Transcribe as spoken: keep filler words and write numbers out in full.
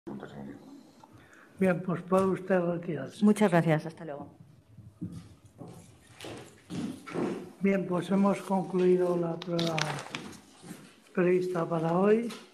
Bien, pues puede usted retirarse. Muchas gracias. Hasta luego. Bien, pues hemos concluido la prueba prevista para hoy.